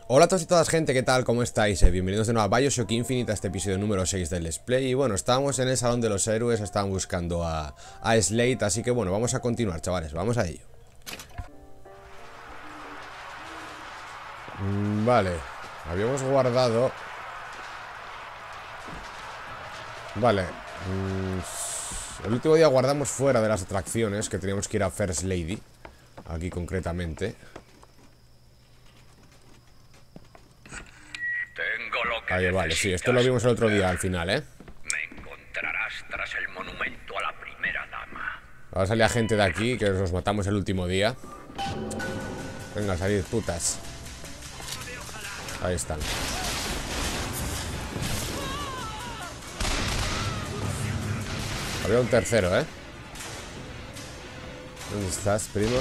Hola a todos y todas, gente, ¿qué tal? ¿Cómo estáis? Bienvenidos de nuevo a BioShock Infinite, a este episodio número 6 del Let's Play. Y bueno, estábamos en el Salón de los Héroes, estaban buscando a Slade, así que bueno, vamos a continuar, chavales, vamos a ello. Vale, habíamos guardado... Vale, el último día guardamos fuera de las atracciones, que teníamos que ir a First Lady, aquí concretamente. Ahí, vale, sí, esto lo vimos el otro día al final, ¿eh? Me encontrarás tras el monumento a la primera dama. Ahora salía gente de aquí, que nos matamos el último día. Venga, salid, putas. Ahí están. Había un tercero, ¿eh? ¿Dónde estás, primo?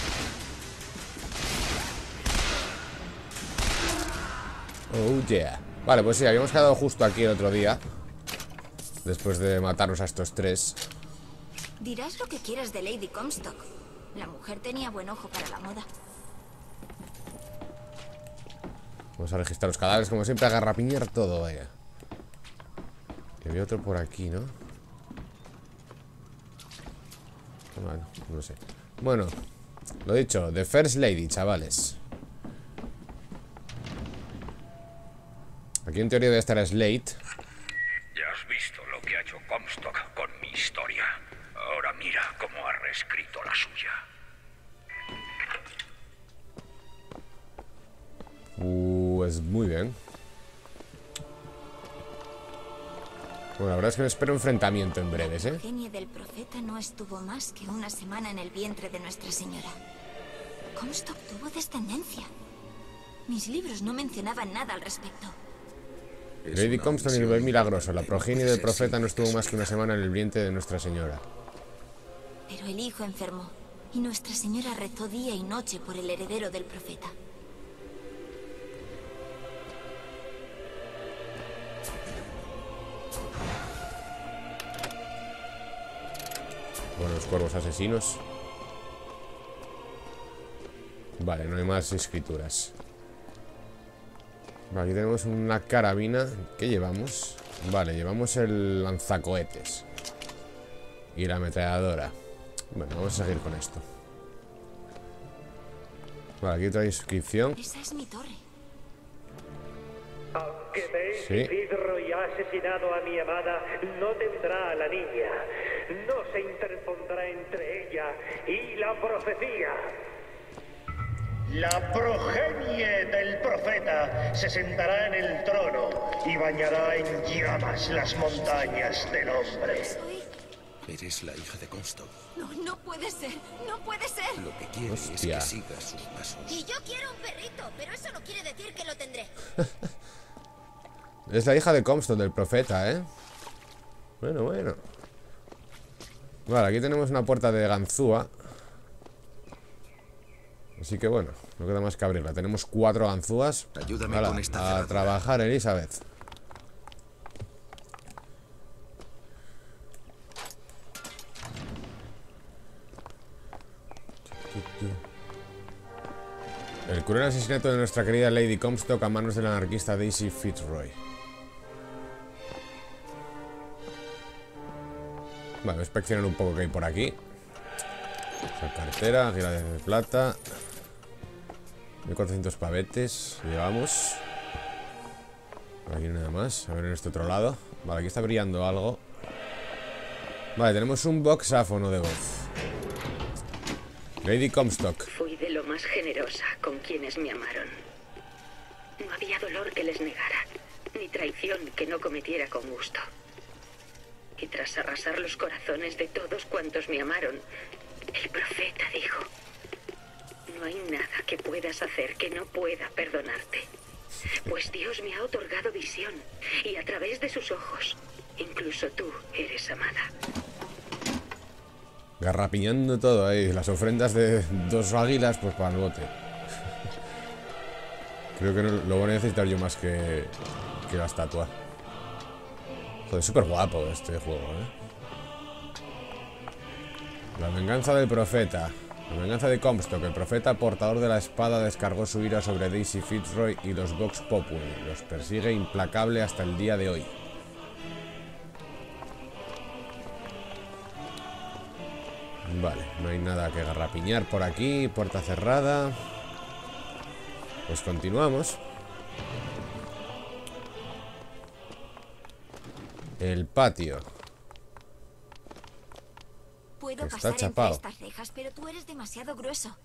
Oh, yeah. Vale, pues sí, habíamos quedado justo aquí el otro día, después de matarnos a estos tres. Dirás lo que quieras de Lady Comstock. La mujer tenía buen ojo para la moda. Vamos a registrar los cadáveres, como siempre, a garrapiñar todo, vaya. Y había otro por aquí, ¿no? Bueno, no sé. Bueno, lo dicho, The First Lady, chavales. Aquí en teoría debe estar Slade. Ya has visto lo que ha hecho Comstock con mi historia. Ahora mira cómo ha reescrito la suya. Pues muy bien. Bueno, la verdad es que me espero enfrentamiento en breves, ¿eh? La genia del profeta no estuvo más que una semana en el vientre de Nuestra Señora. Comstock tuvo descendencia. Mis libros no mencionaban nada al respecto. Lady Comstock, nivel milagroso. La progenie del profeta no estuvo más que una semana en el vientre de Nuestra Señora. Pero el hijo enfermó, y Nuestra Señora rezó día y noche por el heredero del profeta. Bueno, los cuervos asesinos. Vale, no hay más escrituras. Vale, aquí tenemos una carabina. ¿Qué llevamos? Vale, llevamos el lanzacohetes y la ametralladora. Bueno, vamos a seguir con esto. Vale, aquí otra inscripción. Esa es mi torre. Aunque Baby Sí. Fitzroy ha asesinado a mi amada, no tendrá a la niña. No se interpondrá entre ella y la profecía. La progenie del profeta se sentará en el trono y bañará en llamas las montañas del hombre. Soy... Eres la hija de Comstock. No, no puede ser. No puede ser. Lo que quiere Hostia. es que sigas sus pasos. Y yo quiero un perrito, pero eso no quiere decir que lo tendré. Es la hija de Comstock, del profeta, ¿eh? Bueno, bueno. Vale, aquí tenemos una puerta de ganzúa. Así que bueno, no queda más que abrirla. Tenemos 4 ganzúas. Ayúdame Hala, con esta a cerradura. trabajar, Elizabeth. El cruel asesinato de nuestra querida Lady Comstock a manos del anarquista Daisy Fitzroy. Vale, voy a inspeccionar un poco qué hay por aquí. Esa cartera, aquí la de plata. 1400 pavetes. Llevamos. Aquí nada más. A ver en este otro lado. Vale, aquí está brillando algo. Vale, tenemos un boxáfono de voz. Lady Comstock. Fui de lo más generosa con quienes me amaron. No había dolor que les negara, ni traición que no cometiera con gusto. Y tras arrasar los corazones de todos cuantos me amaron, el profeta dijo: no hay nada que puedas hacer que no pueda perdonarte. Pues Dios me ha otorgado visión, y a través de sus ojos, incluso tú eres amada. Garrapiñando todo ahí. Las ofrendas de 2 águilas, pues para el bote. Creo que no, lo voy a necesitar yo más que la estatua. Joder, súper guapo este juego, ¿eh? La venganza del profeta. La venganza de Comstock. El profeta portador de la espada descargó su ira sobre Daisy Fitzroy y los Vox Populi. Los persigue implacable hasta el día de hoy. Vale, no hay nada que garrapiñar por aquí. Puerta cerrada. Pues continuamos. El patio. Puedo Está pasar entre chapado. estas rejas, pero tú eres demasiado grueso.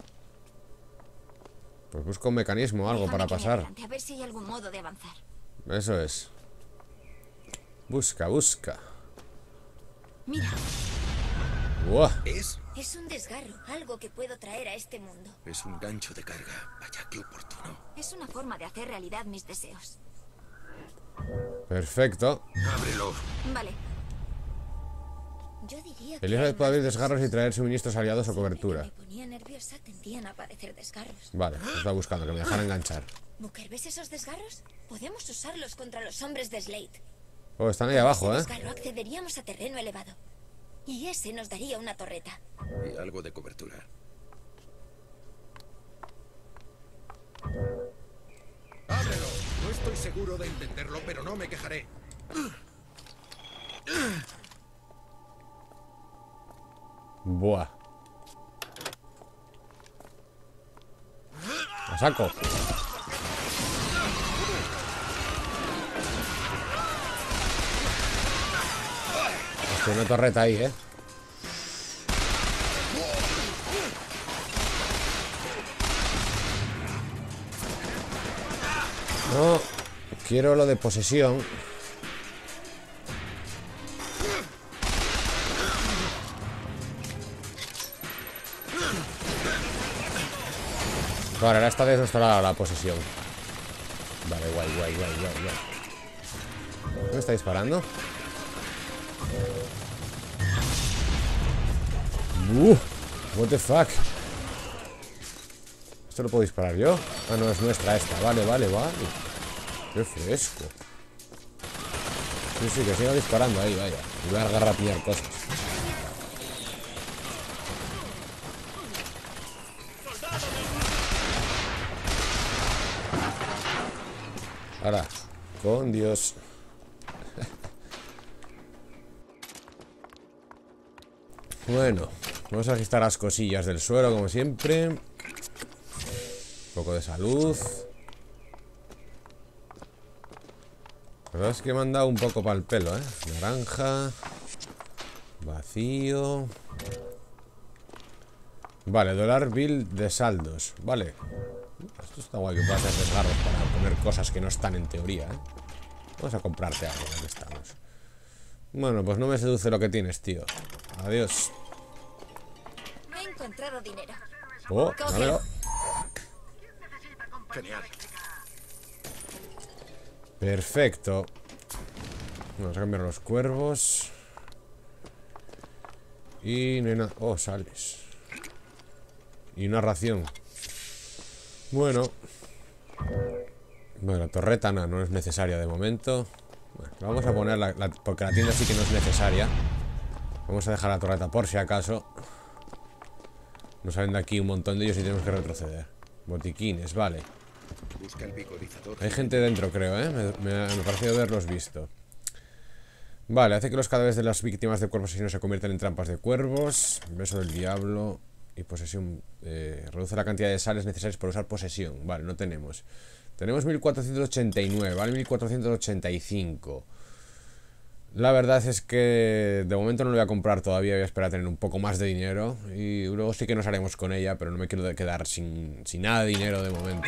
Pues busco un mecanismo o algo Déjame para que me pasar. adelante, a ver si hay algún modo de avanzar. Eso es. Busca, busca. Mira, ¡Buah! Es es un desgarro, algo que puedo traer a este mundo. un gancho de carga. Vaya, qué oportuno. Es una forma de hacer realidad mis deseos. Perfecto. Ábrelo. Vale. Yo diría que Elizabeth hay puede abrir más desgarros y traer suministros aliados o Siempre cobertura. que me ponía nerviosa tendían a aparecer desgarros. Vale, lo estaba buscando, que me dejara enganchar. Booker, ¿ves esos desgarros? Podemos usarlos contra los hombres de Slade. Oh, están ahí abajo, Con ¿eh? ese desgarro accederíamos a terreno elevado. Y ese nos daría una torreta. Y algo de cobertura. ¡Ábrelo! No estoy seguro de entenderlo, pero no me quejaré. Buah. ¡La saco! Hostia, una torreta ahí, ¿eh? No, quiero lo de posesión. Vale, ahora esta vez no estará la posesión. Vale, guay. ¿Me está disparando? What the fuck. ¿Esto lo puedo disparar yo? Ah, no, es nuestra esta. Vale. Qué fresco. Sí, que siga disparando ahí, vaya. Y voy a agarrar cosas. Ahora, con Dios. Bueno, vamos a registrar las cosillas del suelo, como siempre. Un poco de salud. La verdad es que me han dado un poco para el pelo, ¿eh? Naranja. Vacío. Vale, dólar bill de saldos. Vale. Esto está guay, que puedas hacer desgarros para poner cosas que no están en teoría, ¿eh? Vamos a comprarte algo, ya que estamos. Bueno, pues no me seduce lo que tienes, tío. Adiós. He encontrado dinero. Oh, dámelo. Genial. Perfecto. Vamos a cambiar los cuervos. Y no hay nada. Oh, sales. Y una ración. Bueno. Bueno, la torreta no es necesaria de momento. Bueno, vamos a poner porque la tienda sí que no es necesaria. Vamos a dejar la torreta por si acaso. Nos salen de aquí un montón de ellos y tenemos que retroceder. Botiquines, vale. Busca el vigorizador. Hay gente dentro, creo, ¿eh? Me pareció haberlos visto. Vale, hace que los cadáveres de las víctimas de cuervos asesinos se conviertan en trampas de cuervos. Beso del diablo. Y posesión. Reduce la cantidad de sales necesarias para usar posesión. Vale, no tenemos. Tenemos 1489, vale, 1485. La verdad es que de momento no lo voy a comprar todavía. Voy a esperar a tener un poco más de dinero. Y luego sí que nos haremos con ella, pero no me quiero quedar sin nada de dinero de momento.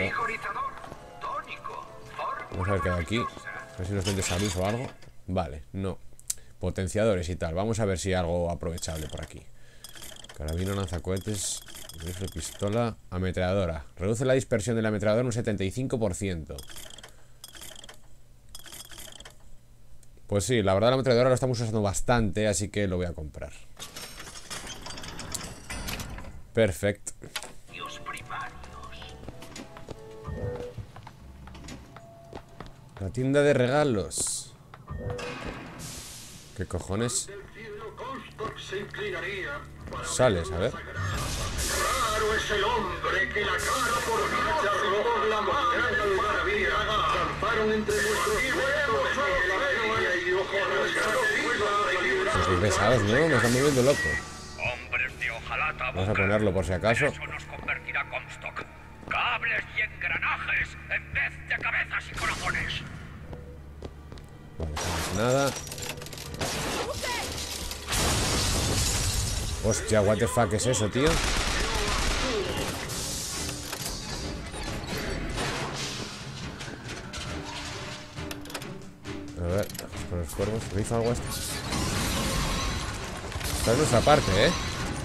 Vamos a ver qué hay aquí. A ver si nos vende salud o algo. Vale, no. Potenciadores y tal. Vamos a ver si hay algo aprovechable por aquí. Carabino, lanzacohetes, rifle, pistola, ametralladora. Reduce la dispersión de la ametralladora un 75%. Pues sí, la verdad la ametralladora lo estamos usando bastante, así que lo voy a comprar. Perfecto. La tienda de regalos. ¿Qué cojones? Sales, a ver. Claro es el hombre que la cara por cacha por la montaña maravilla acamparon entre nuestros huevos y ojos. Pues muy pesados, ¿no? Me están moviendo loco. Hombres de hojalata. Vamos a ponerlo por si acaso. Eso nos convertirá Comstock. Cables y engranajes en vez de cabezas y corazones. Vale, no es nada. Hostia, what the fuck es eso, tío. A ver, con los cuervos. ¿Me hizo algo esto? Está en nuestra parte, ¿eh?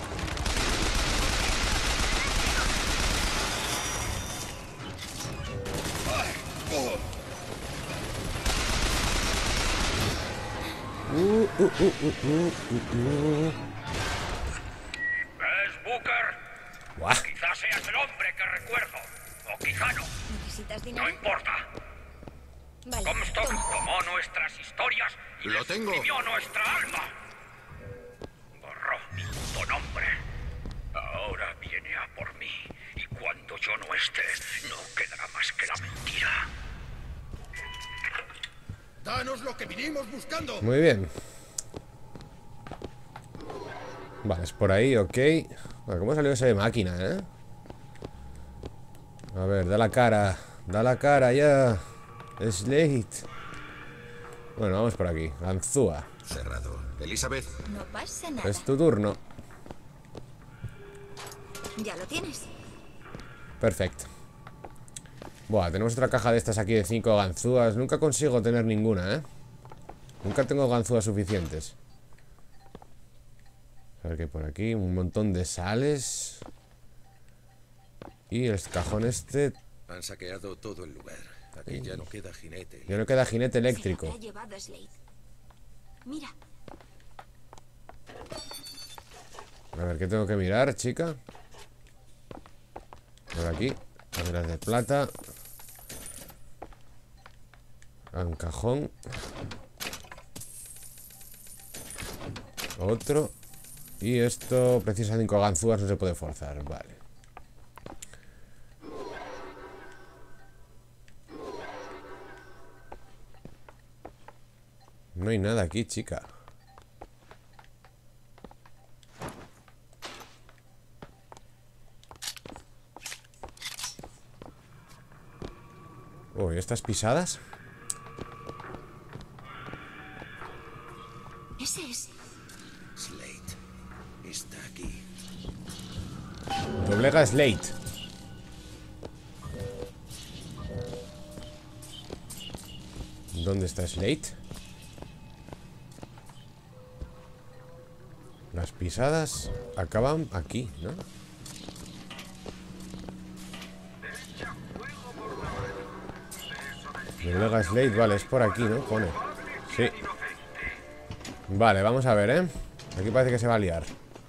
¿Ves, Booker? Buah. Quizás seas el hombre que recuerdo. O quizá no. ¿Necesitas No dinero? importa. Vale, Comstock toma. tomó nuestras historias y Lo les tengo. imprimió nuestra alma. Borró mi puto nombre. Ahora viene a por mí. Y cuando yo no esté, no quedará más que la mentira. Danos lo que vinimos buscando. Muy bien. Vale, es por ahí, ok. Bueno, ¿cómo salió esa de máquina, eh? A ver, da la cara. Da la cara ya. Slate. Bueno, vamos por aquí. Ganzúa. Cerrado. Elizabeth. No pasa nada. Es tu turno. Ya lo tienes. Perfecto. Buah, tenemos otra caja de estas aquí de 5 ganzúas. Nunca consigo tener ninguna, ¿eh? Nunca tengo ganzúas suficientes. A ver qué hay por aquí. Un montón de sales. Y el cajón este. Han saqueado todo el lugar. Aquí ya no queda jinete. Ya no queda jinete Se lo eléctrico. habrá llevado Slade. Mira, A ver, ¿qué tengo que mirar, chica? Por aquí. Cadenas de plata. Un cajón. Otro. Y esto precisa 5 ganzúas, no se puede forzar. Vale. No hay nada aquí, chica. Uy, estas pisadas. ese es. Slate está aquí. Doblega Slate. ¿Dónde está Slate? Las pisadas acaban aquí, ¿no? Doblega Slate, vale, es por aquí, ¿no? Pone. Sí. Vale, vamos a ver, ¿eh? Aquí parece que se va a liar.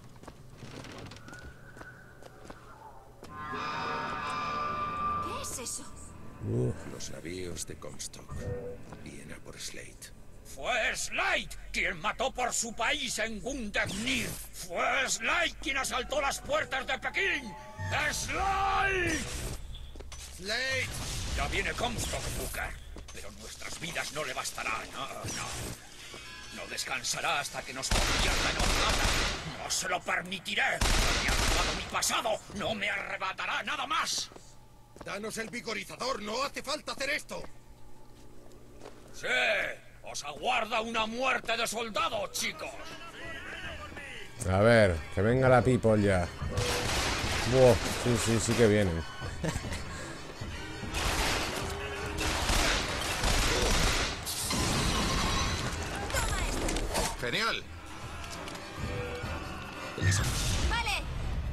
¿Qué es eso? Los navíos de Comstock. Viene a por Slate. Fue Slade quien mató por su país en Gundegnir. Fue Slade quien asaltó las puertas de Pekín. ¡Slade! ¡Slate! Ya viene Comstock, Booker. Pero nuestras vidas no le bastarán. No, no. No descansará hasta que nos convierta en hojalata. No se lo permitiré. Me ha robado mi pasado. No me arrebatará nada más. Danos el vigorizador. No hace falta hacer esto. Sí. Os aguarda una muerte de soldado, chicos. A ver, que venga la people ya. Buah, sí que vienen. Genial. Vale.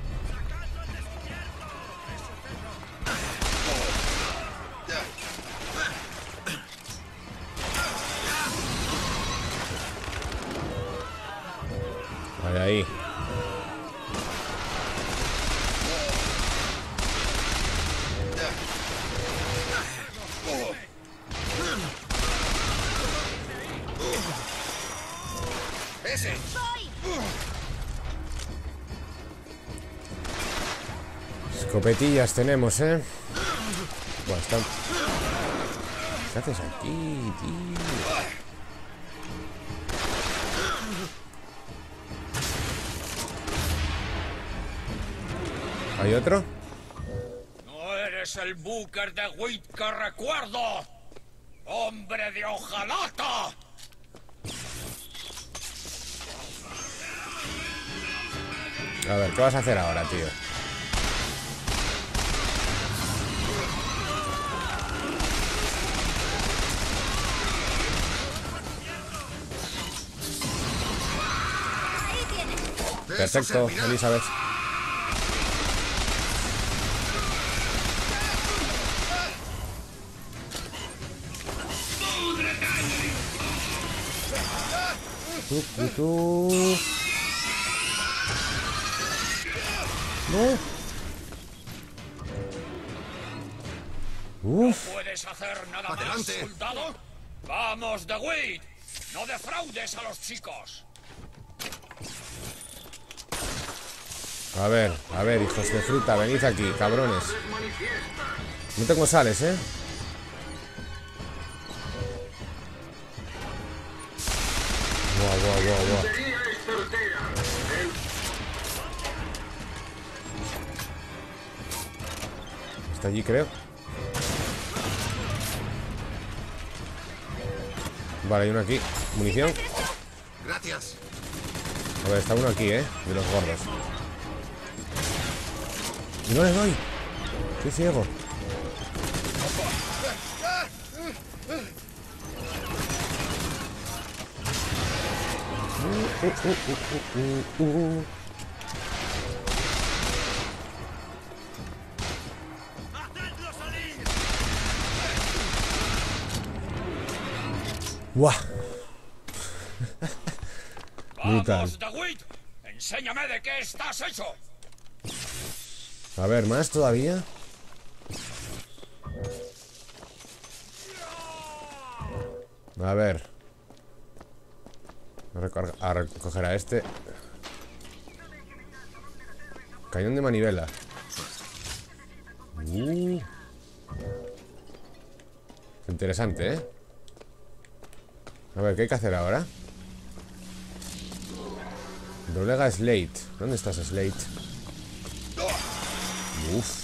Vale, ahí. Ese. Escopetillas tenemos, ¿eh? Bueno, están... ¿Qué haces aquí, tío? ¿Hay otro? No eres el Booker de Wit que recuerdo. ¡Hombre de hojalata! A ver, ¿qué vas a hacer ahora, tío? Perfecto, Elizabeth. No. ¿No puedes hacer nada más, soldado? ¡Vamos, de Wit! ¡No defraudes a los chicos! A ver, hijos de fruta, venid aquí, cabrones. No tengo sales, ¿eh? Buah. Está allí, creo. Vale, hay uno aquí. Munición. Gracias. A ver, está uno aquí, ¿eh? De los gordos. Y no le doy. Estoy ciego. ¡Buah! ¡Vamos, de Wit! ¡Enséñame de qué estás hecho! A ver, ¿más todavía? A ver. A recoger a este. Cañón de manivela. Interesante, ¿eh? A ver, ¿qué hay que hacer ahora? Doblega a Slate. ¿Dónde estás, Slate? Uf.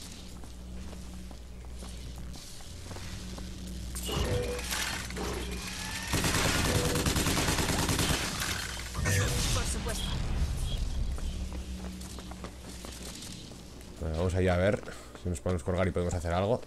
Por supuesto. Bueno, vamos allá a ver si nos podemos colgar y podemos hacer algo.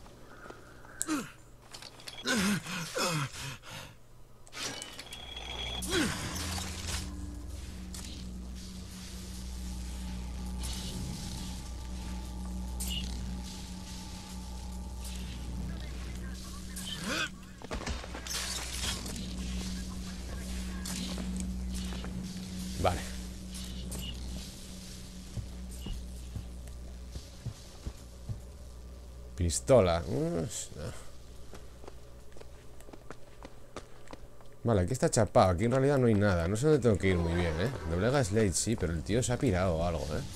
Vale. Pistola. Vale, aquí está chapado. Aquí en realidad no hay nada. No sé dónde tengo que ir muy bien, ¿eh? Doblega Slade, sí, pero el tío se ha pirado o algo, ¿eh?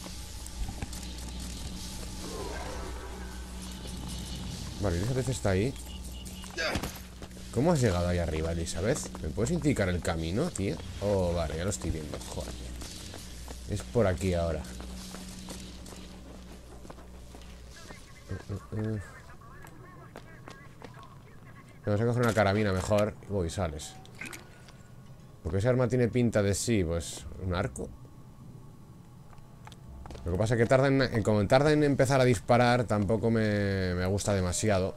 Vale, Elizabeth está ahí. ¿Cómo has llegado ahí arriba, Elizabeth? ¿Me puedes indicar el camino, tío? Oh, vale, ya lo estoy viendo. Joder. Es por aquí ahora. Vamos a coger una carabina mejor. Uy, sales. Porque ese arma tiene pinta de sí, pues... ¿un arco? Lo que pasa es que como tarda en empezar a disparar, tampoco me gusta demasiado.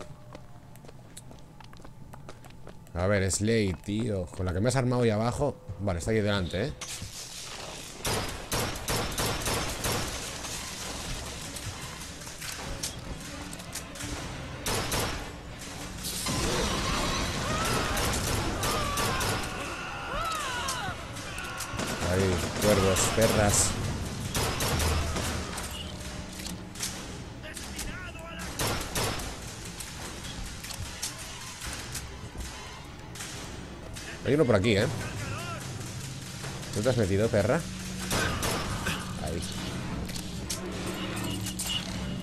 A ver, Slade, tío. Con la que me has armado ahí abajo. Vale, está ahí delante, ¿eh? Ahí, cuervos, perras. Hay uno por aquí, ¿eh? ¿Dónde te has metido, perra? Ahí.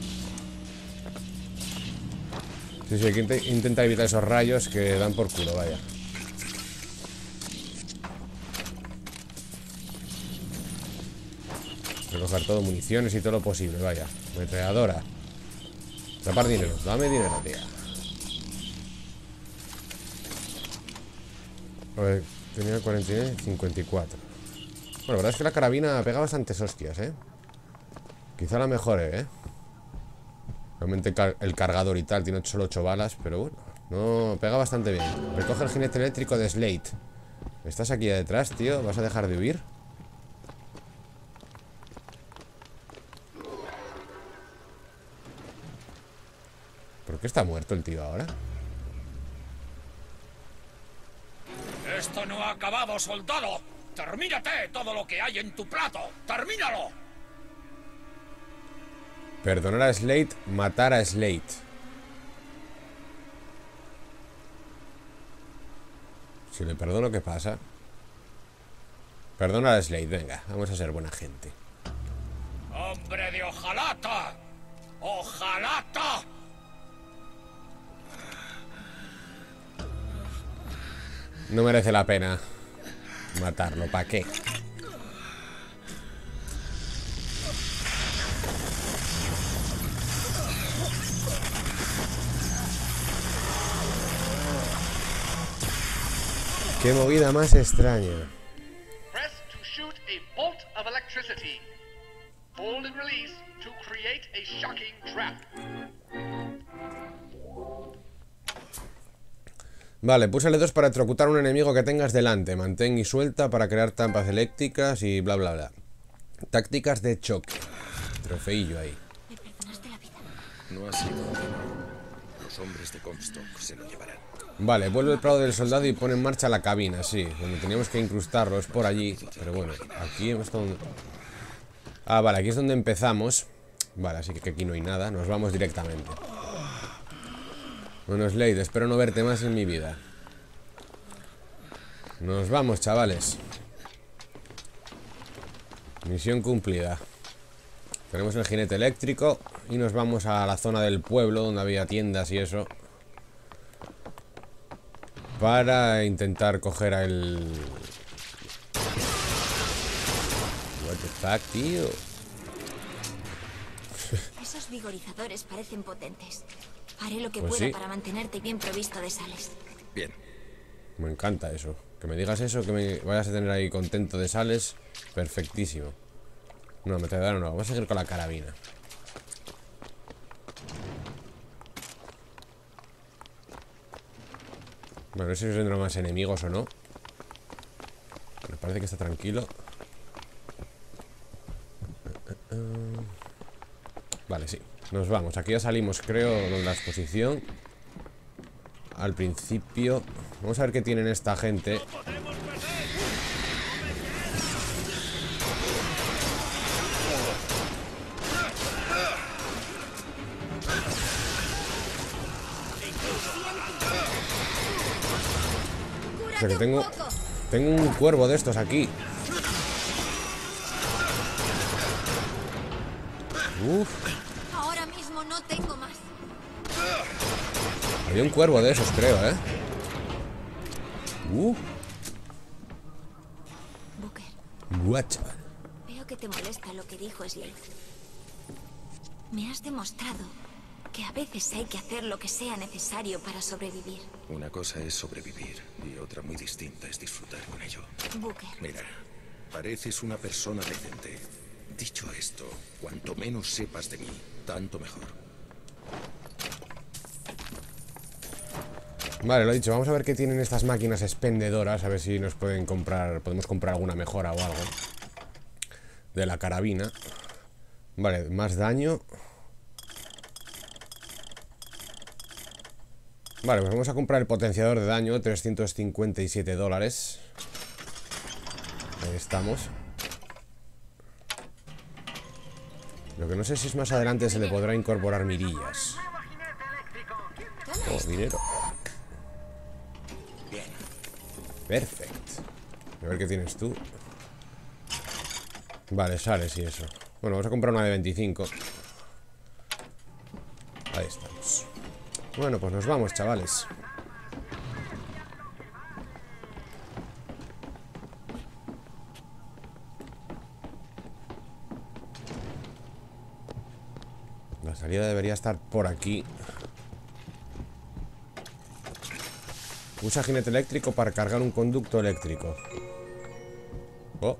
Sí, sí, hay que intentar evitar esos rayos que dan por culo, vaya. Recoger todo, municiones y todo lo posible, vaya. Ametralladora. Tapar dinero, dame dinero, tía. A ver, tenía 49, 54. Bueno, la verdad es que la carabina pega bastantes hostias, Quizá la mejore, Realmente el cargador y tal tiene solo 8 balas, pero bueno, no, pega bastante bien. Recoge el jinete eléctrico de Slate. ¿Estás aquí detrás, tío? ¿Vas a dejar de huir? ¿Por qué está muerto el tío ahora? Esto no ha acabado, soldado. Termínate todo lo que hay en tu plato. ¡Termínalo! Perdonar a Slate, matar a Slate. Si le perdono, ¿qué pasa? Perdonar a Slate, venga, vamos a ser buena gente. ¡Hombre de hojalata! ¡Hojalata! No merece la pena matarlo, ¿para qué? Qué movida más extraña. Press to shoot a bolt of electricity. Hold and release to create a shocking trap. Vale, púsale 2 para electrocutar a un enemigo que tengas delante. Mantén y suelta para crear trampas eléctricas y bla bla bla. Tácticas de choque. Trofeillo ahí. Me perdonaste la vida. No ha sido bueno. Los hombres de Comstock se lo llevarán. Vale, vuelve el prado del soldado y pone en marcha la cabina, sí. Donde teníamos que incrustarlo es por allí. Pero bueno, aquí es donde... Ah, vale, aquí es donde empezamos. Vale, así que aquí no hay nada. Nos vamos directamente. Bueno, Slade, espero no verte más en mi vida. Nos vamos, chavales. Misión cumplida. Tenemos el jinete eléctrico y nos vamos a la zona del pueblo donde había tiendas y eso, para intentar coger a el... What the fuck, tío. Esos vigorizadores parecen potentes. Haré lo que Pues pueda sí. para mantenerte bien provisto de sales. Bien. Me encanta eso. Que me digas eso, que me vayas a tener ahí contento de sales. Perfectísimo. No, me no, vamos a seguir con la carabina. Bueno, no sé si vendrán más enemigos o no. Me parece que está tranquilo. Vale, sí. Nos vamos. Aquí ya salimos, creo, de la exposición. Al principio. Vamos a ver qué tienen esta gente. O sea que tengo un cuervo de estos aquí. Uf. Ahora mismo no tengo más. Había un cuervo de esos, creo, Booker, What, chaval. veo que te molesta lo que dijo Slade. Me has demostrado que a veces hay que hacer lo que sea necesario para sobrevivir. Una cosa es sobrevivir y otra muy distinta es disfrutar con ello. Booker, Mira, pareces una persona decente. Dicho esto, cuanto menos sepas de mí, tanto mejor. Vale, lo dicho, vamos a ver qué tienen estas máquinas expendedoras. A ver si nos pueden comprar, podemos comprar alguna mejora o algo de la carabina. Vale, más daño. Vale, pues vamos a comprar el potenciador de daño, $357. Ahí estamos. Lo que no sé si es más adelante se le podrá incorporar mirillas. Oh, dinero. Perfecto. A ver qué tienes tú. Vale, sales y eso. Bueno, vamos a comprar una de 25. Ahí estamos. Bueno, pues nos vamos, chavales. La salida debería estar por aquí. Usa jinete eléctrico para cargar un conducto eléctrico. Oh.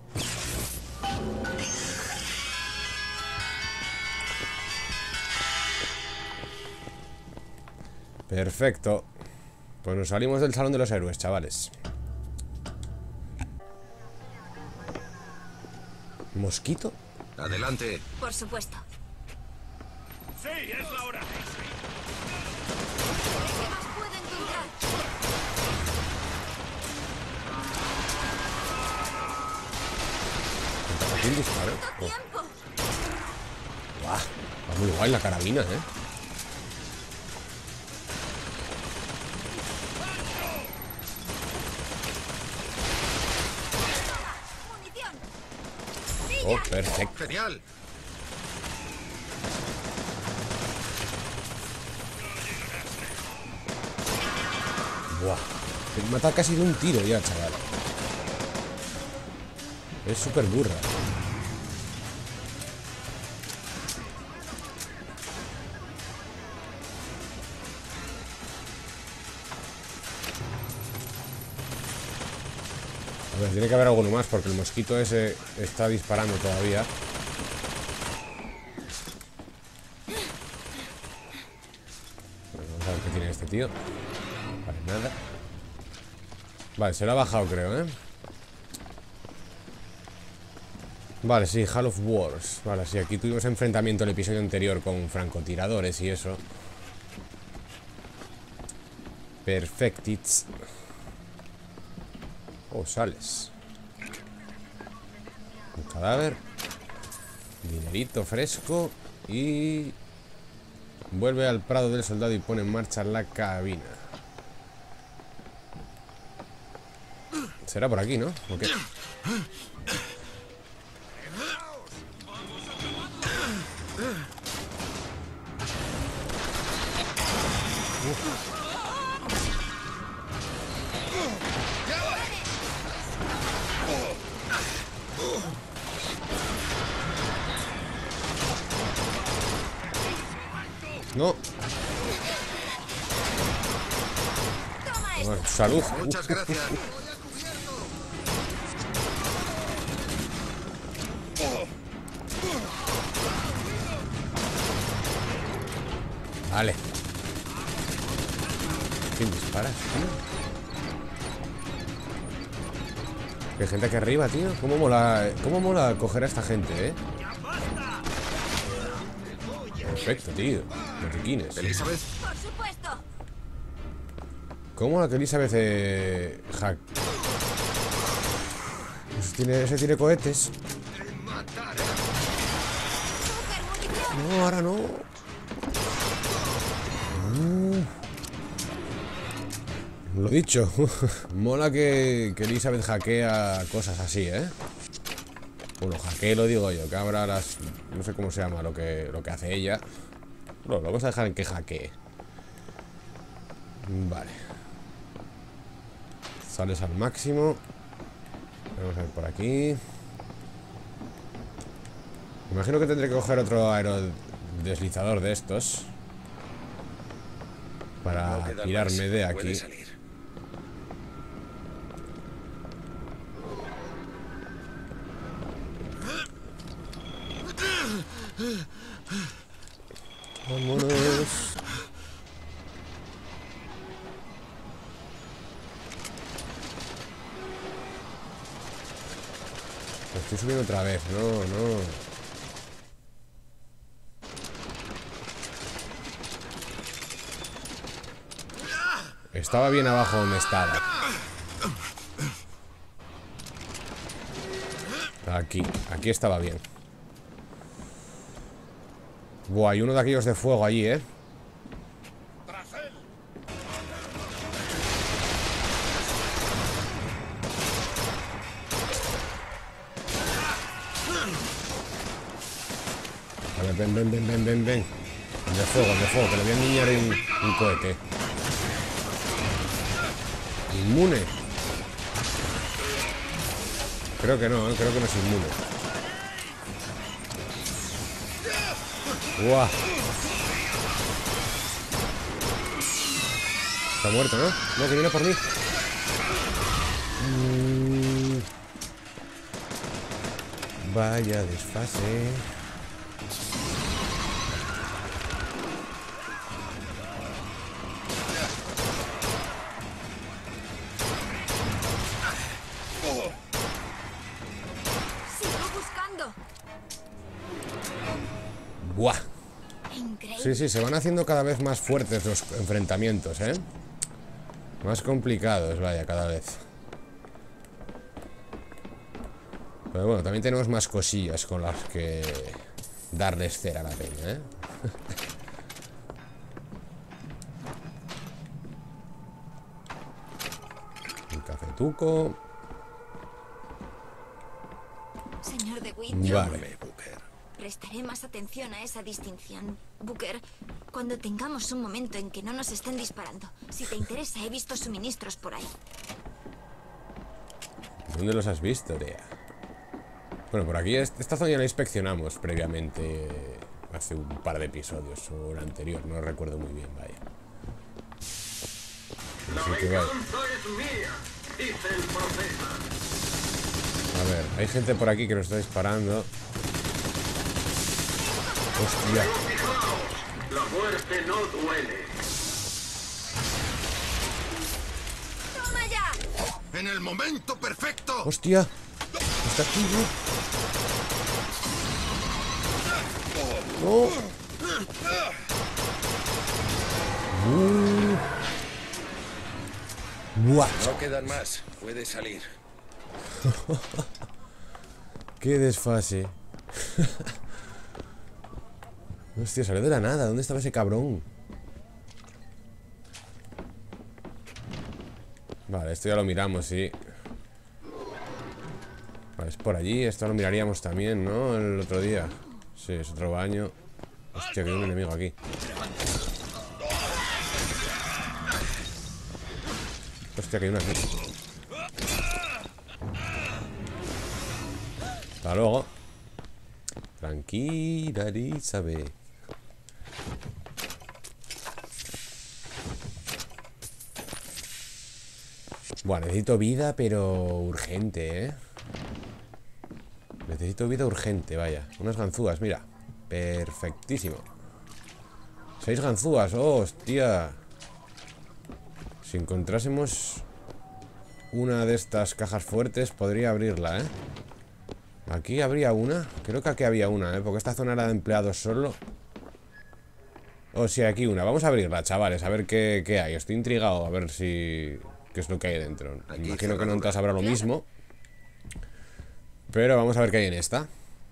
Perfecto. Pues nos salimos del salón de los héroes, chavales. ¿Mosquito? Adelante. Por supuesto. Sí, es la hora. ¿Qué más puedo encontrar? ¿Aquí un disparo? Oh. ¡Tiempo! ¡Guau! Está muy guay la carabina, ¿eh? ¡Munición! Oh, perfecto. Genial. Buah. Me mata casi de un tiro ya, chaval. Es súper burra. A ver, tiene que haber alguno más porque el mosquito ese está disparando todavía. Bueno, vamos a ver qué tiene este tío. Vale, nada. Vale, se lo ha bajado, creo, ¿eh? Vale, sí, Hall of Wars. Vale, sí, aquí tuvimos enfrentamiento el episodio anterior con francotiradores y eso. Perfectits. Oh, sales. Un cadáver. Dinerito fresco. Y... vuelve al prado del soldado y pone en marcha la cabina. Será por aquí, ¿no? ¿O qué? No. Bueno, salud. Muchas gracias. Vale. ¿Quién disparas, tío? Hay gente aquí arriba, tío. ¿Cómo mola coger a esta gente, eh? Perfecto, tío. Botiquines. Elizabeth. Por supuesto. ¿Cómo la que Elizabeth hack? Pues ese tiene cohetes. Super munición. No, ahora no. Lo dicho. Mola que Elizabeth hackea cosas así, ¿eh? Bueno, hackeo lo digo yo, que habrá las... no sé cómo se llama lo que hace ella. Bueno, lo vamos a dejar en que hackee. Vale. Sales al máximo. Vamos a ver por aquí. Me imagino que tendré que coger otro aerodeslizador de estos para No queda tirarme más. de Puede aquí. salir. Vámonos. Me estoy subiendo otra vez, no. Estaba bien abajo donde estaba. Aquí estaba bien. Buah, hay uno de aquellos de fuego allí, ¿eh? Vale, ven. de fuego, que le voy a enviar un cohete. Inmune. Creo que no, creo que no es inmune. ¡Guau! Está muerto, ¿no? No, que viene por mí. Vaya desfase. ¡Buah! Sí, sí, se van haciendo cada vez más fuertes los enfrentamientos, ¿eh? Más complicados, vaya, cada vez. Pero bueno, también tenemos más cosillas con las que darles cera a la peña, ¿eh? Un cafetuco. Señor DeWitt. Vale. Prestaré más atención a esa distinción. Booker, cuando tengamos un momento en que no nos estén disparando, si te interesa, he visto suministros por ahí. ¿Dónde los has visto, Tea? Bueno, por aquí, esta zona ya la inspeccionamos previamente, hace un par de episodios, o el anterior, no recuerdo muy bien, vaya. Así que vaya. A ver, hay gente por aquí que nos está disparando. Hostia. La muerte no duele. ¡Toma ya! ¡En el momento perfecto! ¡Hostia! Está aquí, ¿no? ¡No! ¡Buah! No quedan más. Puede salir. ¡Qué desfase! Hostia, salió de la nada. ¿Dónde estaba ese cabrón? Vale, esto ya lo miramos, sí. Vale, es por allí. Esto lo miraríamos también, ¿no? El otro día. Sí, es otro baño. Hostia, que hay un enemigo aquí. Hostia, que hay uno aquí. Hasta luego. Tranquila, Elizabeth. Bueno, necesito vida, pero urgente, ¿eh? Necesito vida urgente, vaya. Unas ganzúas, mira. Perfectísimo. 6 ganzúas, oh, hostia. Si encontrásemos una de estas cajas fuertes, podría abrirla, ¿eh? Aquí habría una. Creo que aquí había una, ¿eh? Porque esta zona era de empleados solo. Oh, sí, aquí una. Vamos a abrirla, chavales, a ver qué hay. Estoy intrigado a ver si... qué es lo que hay dentro. Imagino que no entras habrá lo mismo. Pero vamos a ver qué hay en esta.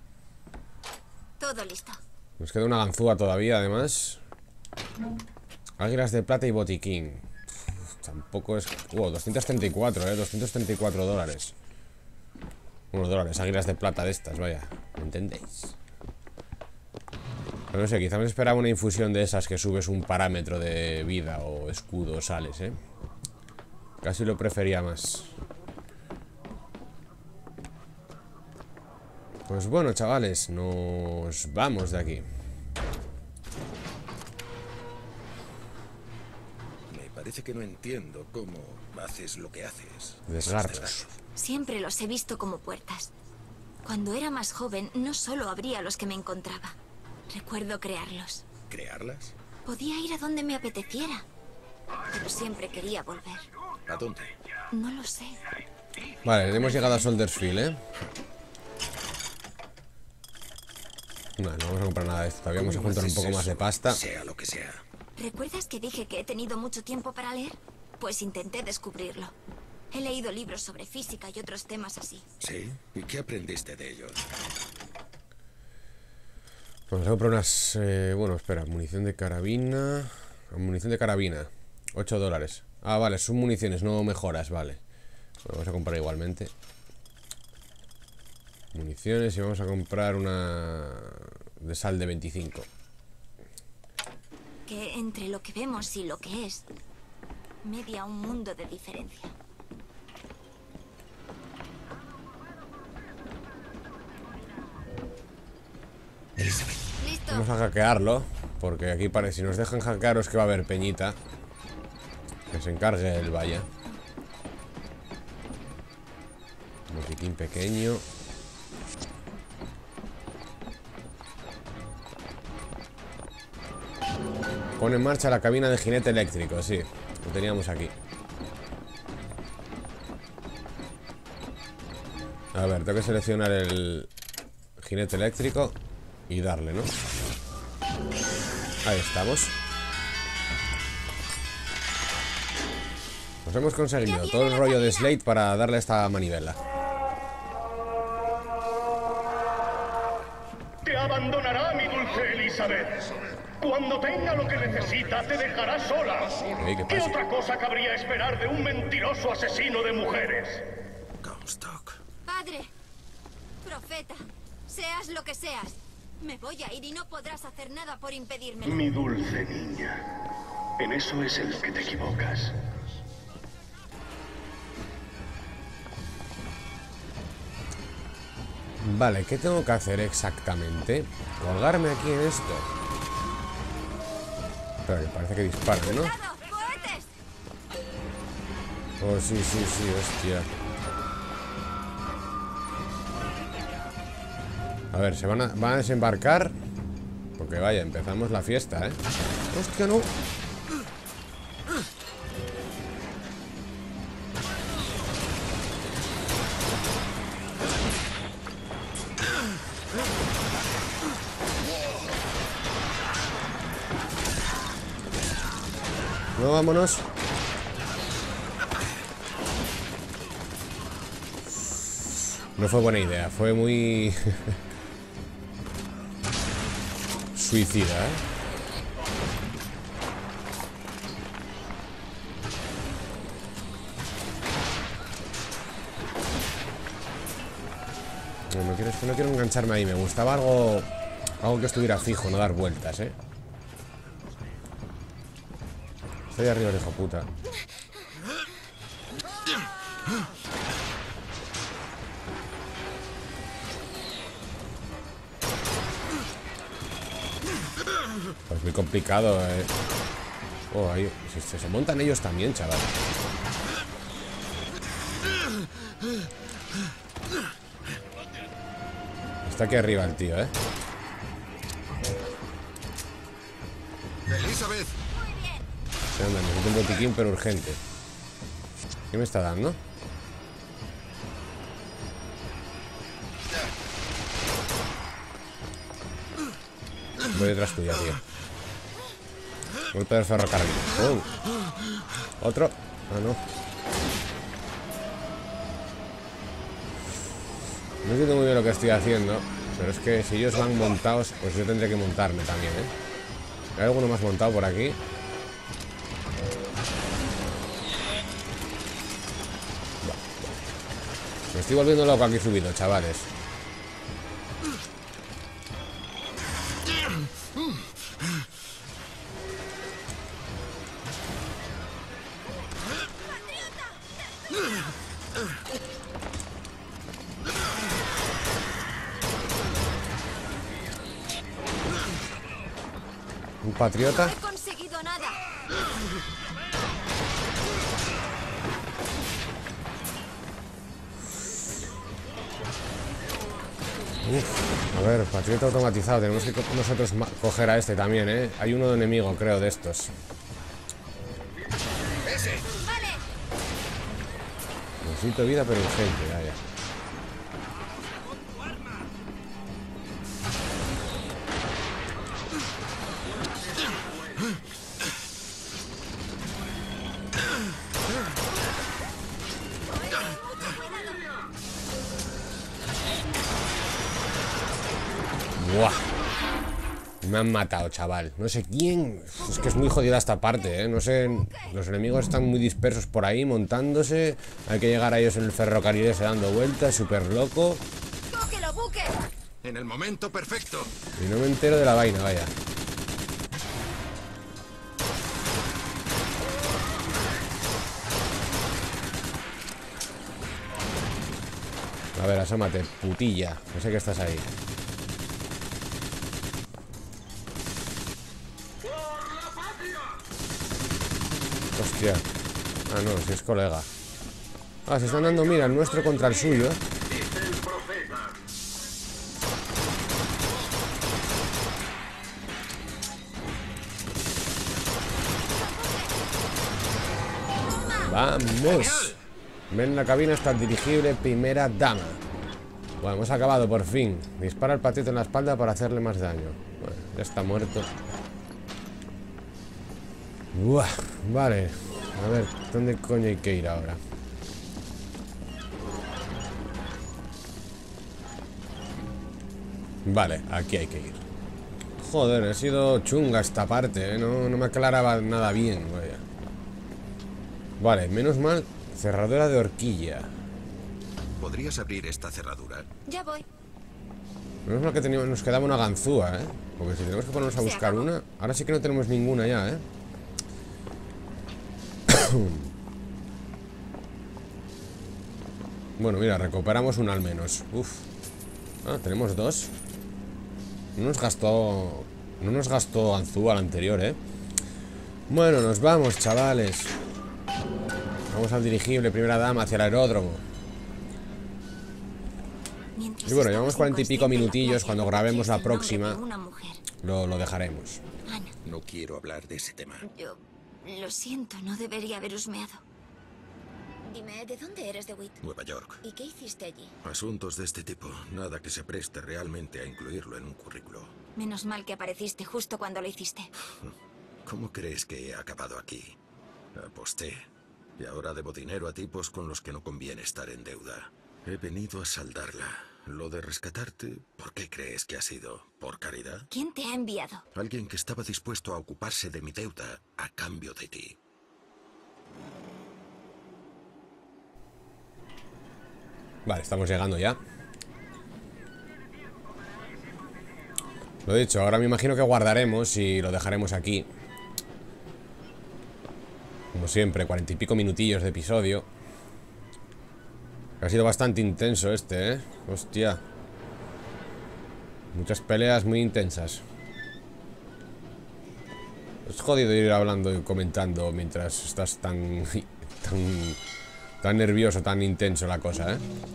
Todo listo. Nos queda una ganzúa todavía, además. Águilas de plata y botiquín. Tampoco es... 234, $234. Unos dólares, águilas de plata de estas, vaya. ¿Me entendéis? Pero no sé, quizás me esperaba una infusión de esas que subes un parámetro de vida o escudo, sales, ¿eh? Casi lo prefería más. Pues bueno, chavales, nos vamos de aquí. Me parece que no entiendo cómo haces lo que haces. Desgarros. Siempre los he visto como puertas. Cuando era más joven, no solo abría los que me encontraba. Recuerdo crearlos. ¿Crearlas? Podía ir a donde me apeteciera, pero siempre quería volver. ¿A dónde? No lo sé. Vale, hemos llegado a Soldersfield, ¿eh? No, no vamos a comprar nada de esto. Todavía vamos a juntar un poco más de pasta. Sea lo que sea. ¿Recuerdas que dije que he tenido mucho tiempo para leer? Pues intenté descubrirlo. He leído libros sobre física y otros temas así. ¿Sí? ¿Y qué aprendiste de ellos? Vamos a comprar unas... bueno, espera, munición de carabina. Munición de carabina, $8. Ah, vale, son municiones, no mejoras, vale. Bueno, vamos a comprar igualmente municiones y vamos a comprar una de sal de 25. que entre lo que vemos y lo que es, media un mundo de diferencia. Listo. Vamos a hackearlo, porque aquí parece, si nos dejan hackearos que va a haber peñita. Que se encargue el vaya. Un botiquín pequeño. Pone en marcha la cabina de jinete eléctrico, sí. Lo teníamos aquí. A ver, tengo que seleccionar el jinete eléctrico y darle, ¿no? Ahí estamos. Nos hemos conseguido todo el rollo de Slate para darle esta manivela. Te abandonará, mi dulce Elizabeth. Cuando tenga lo que necesita, te dejará sola. ¿Qué otra cosa cabría esperar de un mentiroso asesino de mujeres? Comstock. Padre, profeta, seas lo que seas, me voy a ir y no podrás hacer nada por impedírmelo. Mi dulce niña, en eso es en lo que te equivocas. Vale, ¿qué tengo que hacer exactamente? Colgarme aquí en esto. Pero que parece que dispara, ¿no? Oh, sí, hostia. A ver, se van a desembarcar. Porque vaya, empezamos la fiesta, ¿eh? Hostia, no. No, vámonos. No fue buena idea, fue muy suicida, ¿eh? No quiero engancharme ahí, me gustaba algo que estuviera fijo, no dar vueltas, ¿eh? Estoy arriba, hijo puta. Pues muy complicado, ¿eh? Oh, ahí se montan ellos también, chaval. Está aquí arriba el tío, ¿eh? Elizabeth. Anda, necesito un botiquín, pero urgente. ¿Qué me está dando? Voy detrás tuya, tío. Golpe del ferrocarril. ¡Oh! Otro. Ah, no. No entiendo muy bien lo que estoy haciendo. Pero es que si ellos van montados, pues yo tendré que montarme también, ¿eh? ¿Hay alguno más montado por aquí? Me estoy volviendo loco aquí subido, chavales. ¿Un patriota? No he conseguido nada. A ver, patriota automatizado. Tenemos que nosotros coger a este también, ¿eh? Hay uno de enemigo, creo, de estos. Vale. Necesito vida, pero urgente, ya. Buah. Me han matado, chaval. No sé quién. Es que es muy jodida esta parte, ¿eh? No sé. Los enemigos están muy dispersos por ahí, montándose. Hay que llegar a ellos en el ferrocarril ese dando vueltas, súper loco. ¡Cógelo, buque! En el momento perfecto. Y no me entero de la vaina, vaya. ver, asómate, putilla. No sé que estás ahí. Hostia. Ah, no, si es colega. Ah, se están dando, mira, el nuestro contra el suyo. ¡Vamos! Ven, la cabina está dirigible, primera dama. Bueno, hemos acabado por fin. Dispara al patito en la espalda para hacerle más daño. Bueno, ya está muerto. Buah, vale. A ver, ¿dónde coño hay que ir ahora? Vale, aquí hay que ir. Joder, ha sido chunga esta parte, ¿eh? No me aclaraba nada bien, vaya. Vale, menos mal. Cerradura de horquilla. ¿Podrías abrir esta cerradura? Ya voy. Menos mal que nos quedaba una ganzúa, ¿eh? Porque si tenemos que ponernos a buscar una... Ahora sí que no tenemos ninguna ya, ¿eh? Bueno, mira, recuperamos una al menos. Uf. Ah, tenemos dos. No nos gastó ganzúa la anterior, ¿eh? Bueno, nos vamos, chavales. Vamos al dirigible, primera dama, hacia el aeródromo. Y bueno, llevamos 40 y pico minutillos. Cuando grabemos la próxima lo dejaremos. Ana, No quiero hablar de ese tema. yo lo siento, no debería haber husmeado. Dime, ¿de dónde eres, DeWitt? Nueva York. ¿Y qué hiciste allí? Asuntos de este tipo. Nada que se preste realmente a incluirlo en un currículo. Menos mal que apareciste justo cuando lo hiciste. ¿Cómo crees que he acabado aquí? Aposté. Y ahora debo dinero a tipos con los que no conviene estar en deuda. He venido a saldarla. Lo de rescatarte, ¿por qué crees que ha sido? ¿Por caridad? ¿Quién te ha enviado? Alguien que estaba dispuesto a ocuparse de mi deuda a cambio de ti. Vale, estamos llegando ya. Lo dicho, ahora me imagino que guardaremos y lo dejaremos aquí. Como siempre, 40 y pico minutillos de episodio. Ha sido bastante intenso este, ¿eh? Hostia. Muchas peleas muy intensas. Es jodido ir hablando y comentando mientras estás tan nervioso, tan intenso la cosa, ¿eh?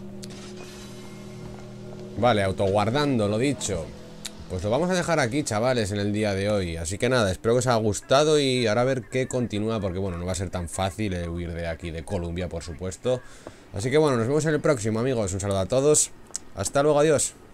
Vale, autoguardando, lo dicho. Pues lo vamos a dejar aquí, chavales, en el día de hoy. Así que nada, espero que os haya gustado y ahora a ver qué continúa, porque bueno, no va a ser tan fácil huir de aquí, de Columbia, por supuesto. Así que bueno, nos vemos en el próximo, amigos. Un saludo a todos. Hasta luego, adiós.